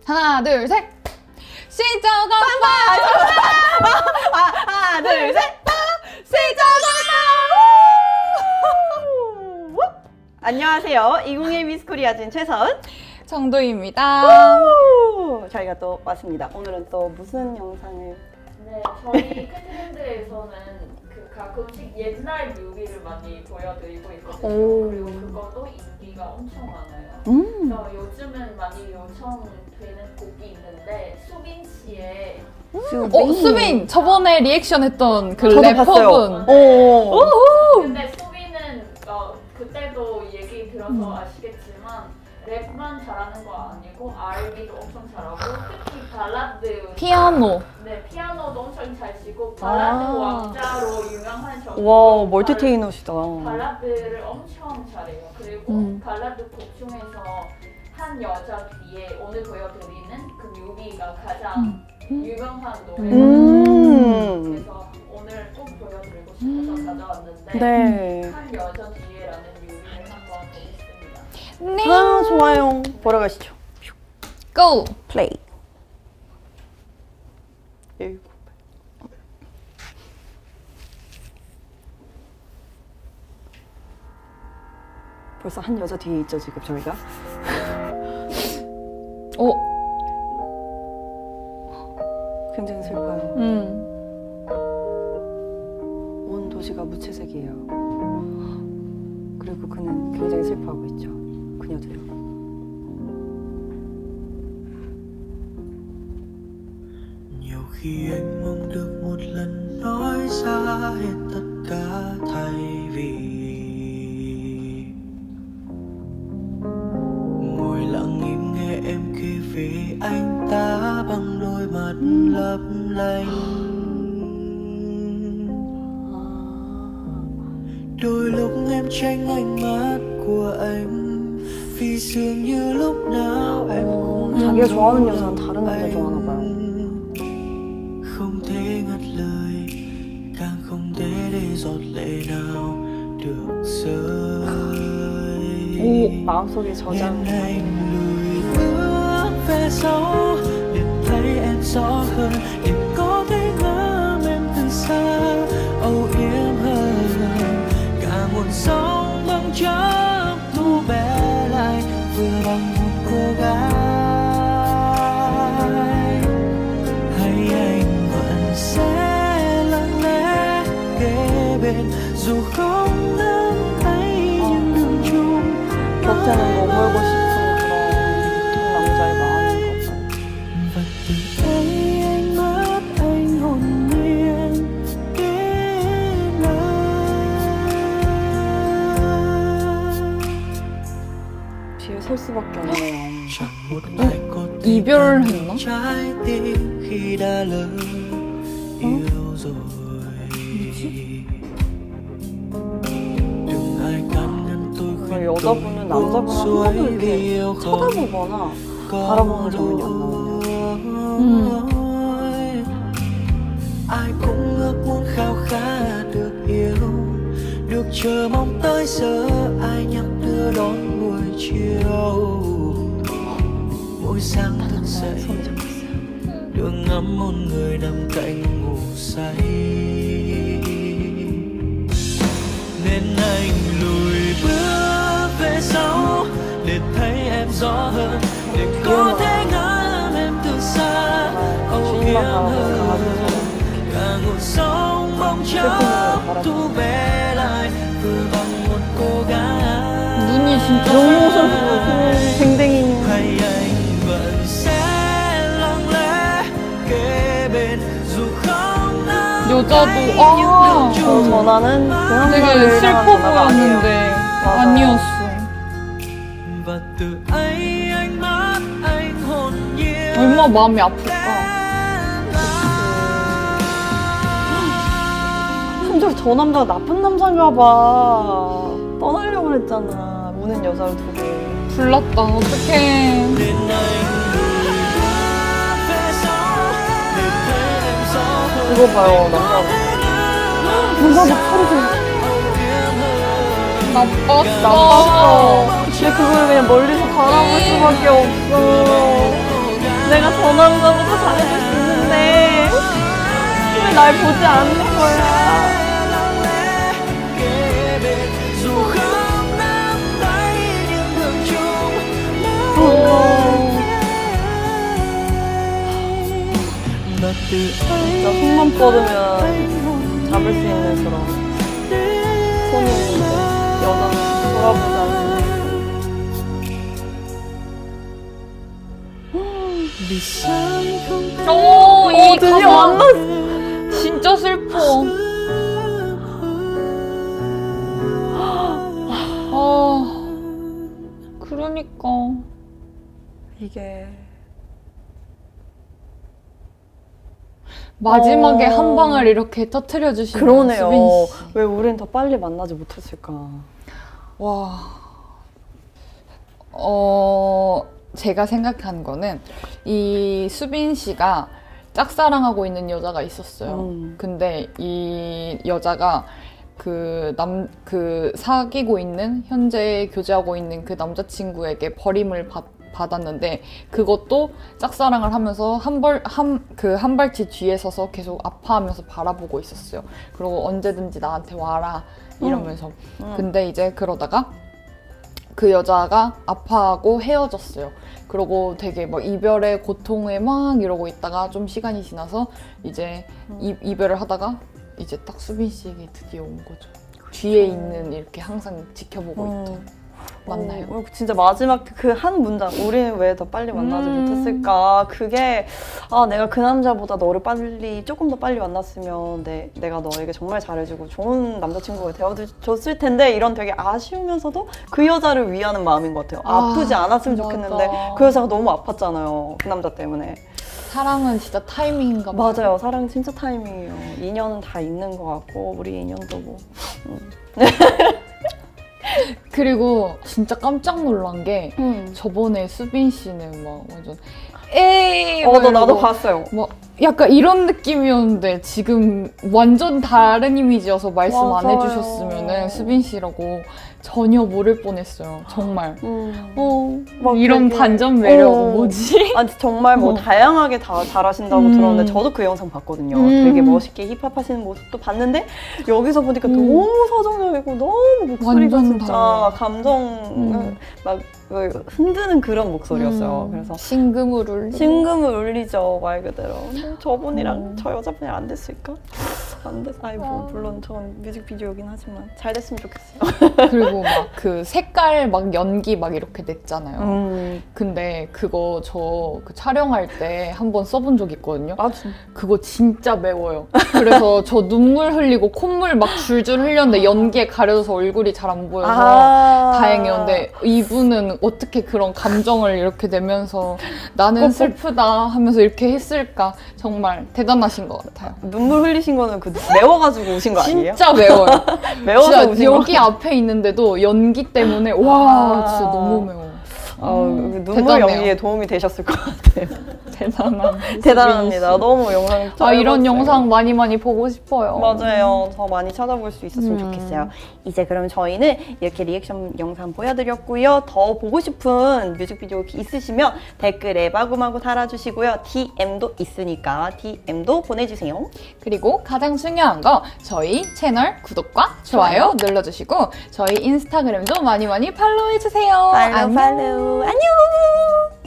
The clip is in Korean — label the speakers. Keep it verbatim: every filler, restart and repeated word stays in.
Speaker 1: 하나, 둘, 셋. 시작 엄마.
Speaker 2: 하나, 둘, 셋.
Speaker 1: 시작
Speaker 2: 엄마. 안녕하세요. 이공일 미스 코리아진 최서은
Speaker 1: 정도입니다.
Speaker 2: 저희가 또 왔습니다. 오늘은 또 무슨 영상을?
Speaker 3: 네, 저희 팬트렌드에서는 그 가끔씩 옛날 뮤비를 많이 보여드리고 있거든요.
Speaker 2: 오.
Speaker 3: 그리고 그것도 인기가 엄청 많아요.
Speaker 2: 음.
Speaker 3: 그래서 요즘은 많이 요청되는 곡이 있는데 수빈 씨의
Speaker 2: 수빈.
Speaker 1: 어, 수빈! 저번에 리액션 했던 그
Speaker 2: 저도
Speaker 1: 래퍼분.
Speaker 2: 봤어요. 오.
Speaker 1: 오호.
Speaker 3: 근데 수빈은 어, 그때도 얘기 들어서
Speaker 1: 음.
Speaker 3: 아시겠지만 랩만 잘하는 거 아니고 알비도 엄청 잘하고 특히 발라드
Speaker 1: 피아노.
Speaker 3: 네, 피아노도 엄청 잘 치고 발라드
Speaker 2: 아.
Speaker 3: 왕자로 유명한 정도로
Speaker 2: 와, 멀티테이너시다.
Speaker 3: 발라드를 엄청 잘해요. 그리고
Speaker 1: 음.
Speaker 3: 발라드 곡 중에서 한 여자 뒤에 오늘 보여드리는 그 뮤비가 가장
Speaker 1: 음.
Speaker 3: 유명한 노래예요.
Speaker 2: 음.
Speaker 3: 그래서 오늘 꼭 보여드리고 싶어서 가져왔는데
Speaker 2: 네.
Speaker 3: 한 여자 뒤에라는 뮤비를 한번 보겠습니다.
Speaker 1: 네.
Speaker 2: 아, 좋아요. 보러 가시죠.
Speaker 1: 고!
Speaker 2: 플레이. 일곱. 벌써 한 여자 뒤에 있죠, 지금 저희가?
Speaker 1: 오.
Speaker 2: 굉장히 슬퍼요.
Speaker 1: 음.
Speaker 2: 온 도시가 무채색이에요. 그리고 그는 굉장히 슬퍼하고 있죠. 그녀도요.
Speaker 4: Nhiều khi anh mong được một lần nói ra hết tất cả thay vì ngồi lặng im nghe em kể về anh ta bằng đôi mắt lấp lánh. Đôi lúc em tránh ánh mắt của anh vì dường như lúc nào em cũng
Speaker 2: 자기가 좋아하는 여자는 다른 남자 좋아하나 봐요.
Speaker 4: không thể ngắt lời, càng không thể để giọt lệ nào được rơi.
Speaker 2: 오, 마음속에 저장.
Speaker 4: Nên anh lùi bước về sau để thấy em rõ hơn, để có thể ngắm em từ xa, âu yếm hơn. Cả một sóng băng chớp thu bé lại vừa bằng một cô gái. Hay anh vẫn sẽ lặng lẽ kế bên dù không nắm tay nhưng đường chung.
Speaker 2: 곁에는 머물고 싶은 그런 남자의 마음인 것 같아요.
Speaker 4: Và từ đây ánh mắt anh hồn nhiên kết nối.
Speaker 2: 뒤에 설 수밖에 없네요.
Speaker 4: Chẳng một ai có thể
Speaker 1: 이별했나?
Speaker 4: trái tim khi đã lỡ yêu rồi. Đừng ai can ngăn tôi
Speaker 2: 뭔가
Speaker 4: khuyên
Speaker 2: 여자분은 남자분을 한 번도 이렇게 쳐다보거나 바라보는 장면이 안 나오네요.
Speaker 4: Ai cũng ước muốn khao khát được yêu, được chờ mong tới giờ ai nhắc đưa đón buổi chiều. Mỗi sáng thức dậy được ngắm một người nằm cạnh ngủ say, nên anh lùi bước về sau để thấy em rõ hơn, để có thể ngắm em từ xa, âu yếm hơn. Cả ngọn sóng bóng chớp thu bé lại vừa bằng một cô gái.
Speaker 1: 눈이 진짜
Speaker 2: 너무 슬퍼요. 댕댕이님.
Speaker 4: Hay anh vẫn sẽ lặng lẽ kế bên dù không nắm
Speaker 1: 여자도
Speaker 4: tay
Speaker 1: 아
Speaker 2: 저 전화는
Speaker 1: 되게
Speaker 2: 그냥
Speaker 1: 슬퍼 보였는데 아니었어.
Speaker 4: và từ ấy ánh mắt anh hồn nhiên.
Speaker 1: 얼마나 마음이 아플까.
Speaker 2: 심지어 저 남자가 나쁜 남자인가 봐. 떠나려고 했잖아. 우는 여자를 두고.
Speaker 1: 불났다. 어떡해.
Speaker 4: Nên anh lùi bước về sau để thấy em rõ hơn.
Speaker 2: 이거 봐요, 남자. 누가 목소리 좀
Speaker 1: 나빴어.
Speaker 2: 나빴어. 근데 그걸 그냥 멀리서 바라볼 수밖에 없어. 내가 저 남자보다 잘해줄 수 있는데 왜 날 보지 않는 거야? 진짜 손만 뻗으면 잡을 수 있는 그런 손이 있는데 여자는 돌아보지 않는.
Speaker 1: 오, 이
Speaker 2: 어, 드디어
Speaker 1: 가사
Speaker 2: 만났어.
Speaker 1: 진짜 슬퍼. 아, 그러니까
Speaker 2: 이게
Speaker 1: 마지막에
Speaker 2: 어.
Speaker 1: 한 방을 이렇게 터트려 주시는
Speaker 2: 그러네요.
Speaker 1: 수빈 씨.
Speaker 2: 왜 우린 더 빨리 만나지 못했을까?
Speaker 1: 와, 어, 제가 생각한 거는 이 수빈 씨가 짝사랑하고 있는 여자가 있었어요.
Speaker 2: 음.
Speaker 1: 근데 이 여자가 그 남, 그 사귀고 있는, 현재 교제하고 있는 그 남자친구에게 버림을 받, 받았는데, 그것도 짝사랑을 하면서 한 벌, 한, 그 한 발치 뒤에 서서 계속 아파하면서 바라보고 있었어요. 그리고 언제든지 나한테 와라, 이러면서.
Speaker 2: 음. 음.
Speaker 1: 근데 이제 그러다가 그 여자가 아파하고 헤어졌어요. 그러고 되게 막 이별의 고통에 막 이러고 있다가 좀 시간이 지나서 이제
Speaker 2: 음.
Speaker 1: 이, 이별을 하다가 이제 딱 수빈 씨에게 드디어 온 거죠. 뒤에 있는 이렇게 항상 지켜보고
Speaker 2: 음.
Speaker 1: 있던. 맞나요?
Speaker 2: 어, 진짜 마지막 그 한 문장, 우리는 왜 더 빨리 만나지
Speaker 1: 음.
Speaker 2: 못했을까? 그게, 아, 내가 그 남자보다 너를 빨리, 조금 더 빨리 만났으면 내, 내가 너에게 정말 잘해주고 좋은 남자친구가 되어줬을 텐데, 이런 되게 아쉬우면서도 그 여자를 위하는 마음인 것 같아요.
Speaker 1: 아,
Speaker 2: 아프지 않았으면
Speaker 1: 맞아.
Speaker 2: 좋겠는데, 그 여자가 너무 아팠잖아요. 그 남자 때문에.
Speaker 1: 사랑은 진짜 타이밍인가 봐요.
Speaker 2: 맞아요. 사랑 진짜 타이밍이에요. 인연은 다 있는 것 같고, 우리 인연도 뭐. 음.
Speaker 1: 그리고 진짜 깜짝 놀란 게
Speaker 2: 음.
Speaker 1: 저번에 수빈 씨는 막 완전 에이
Speaker 2: 어,
Speaker 1: 막
Speaker 2: 너 나도
Speaker 1: 이러고
Speaker 2: 봤어요.
Speaker 1: 뭐 약간 이런 느낌이었는데 지금 완전 다른 이미지여서 말씀 안
Speaker 2: 맞아요.
Speaker 1: 해주셨으면은 수빈 씨라고 전혀 모를 뻔했어요. 정말.
Speaker 2: 음.
Speaker 1: 어,
Speaker 2: 막
Speaker 1: 이런
Speaker 2: 되게-
Speaker 1: 반전 매력
Speaker 2: 어.
Speaker 1: 뭐지?
Speaker 2: 아니 정말 뭐
Speaker 1: 어.
Speaker 2: 다양하게 다 잘하신다고
Speaker 1: 음.
Speaker 2: 들었는데 저도 그 영상 봤거든요.
Speaker 1: 음.
Speaker 2: 되게 멋있게 힙합 하시는 모습도 봤는데 여기서 보니까
Speaker 1: 음.
Speaker 2: 너무 서정적이고 너무 목소리가
Speaker 1: 완전
Speaker 2: 진짜
Speaker 1: 달라요.
Speaker 2: 감정을
Speaker 1: 음.
Speaker 2: 막 흔드는 그런 목소리였어요.
Speaker 1: 음,
Speaker 2: 그래서
Speaker 1: 심금을 울리고
Speaker 2: 심금을 울리죠, 말 그대로. 저분이랑
Speaker 1: 음.
Speaker 2: 저 여자분이랑 안 됐을까? 안 됐. 아니 뭐
Speaker 1: 아.
Speaker 2: 물론 전 뮤직비디오긴 하지만 잘 됐으면 좋겠어요.
Speaker 1: 그리고 막 그 색깔 막 연기 막 이렇게 냈잖아요.
Speaker 2: 음.
Speaker 1: 근데 그거 저 그 촬영할 때 한번 써본 적 있거든요.
Speaker 2: 아 진짜.
Speaker 1: 그거 진짜 매워요. 그래서 저 눈물 흘리고 콧물 막 줄줄 흘렸는데 연기에 가려져서 얼굴이 잘 안 보여서
Speaker 2: 아.
Speaker 1: 다행이었는데 이분은 어떻게 그런 감정을 이렇게 내면서 나는 슬프다 하면서 이렇게 했을까? 정말 대단하신 것 같아요.
Speaker 2: 눈물 흘리신 거는 그 매워가지고 우신 거 아니에요?
Speaker 1: 진짜 매워요.
Speaker 2: 매워서
Speaker 1: 진짜
Speaker 2: 우신 거.
Speaker 1: 여기 앞에 있는데도 연기 때문에 와
Speaker 2: 아.
Speaker 1: 진짜 너무 매워.
Speaker 2: 어,
Speaker 1: 음,
Speaker 2: 눈물
Speaker 1: 대단해요.
Speaker 2: 연기에 도움이 되셨을 것 같아요.
Speaker 1: 대단한
Speaker 2: 대단합니다.
Speaker 1: 수빈 씨.
Speaker 2: 너무 영상
Speaker 1: 아 이런
Speaker 2: 짧았어요.
Speaker 1: 영상 많이 많이 보고 싶어요.
Speaker 2: 맞아요. 더 많이 찾아볼 수 있었으면
Speaker 1: 음.
Speaker 2: 좋겠어요. 이제 그럼 저희는 이렇게 리액션 영상 보여드렸고요. 더 보고 싶은 뮤직비디오 있으시면 댓글에 마구마구 달아주시고요. 디엠도 있으니까 디엠도 보내주세요.
Speaker 1: 그리고 가장 중요한 거 저희 채널 구독과 좋아요 눌러주시고 저희 인스타그램도 많이 많이 팔로우해주세요.
Speaker 2: 팔로우 팔로우 안녕.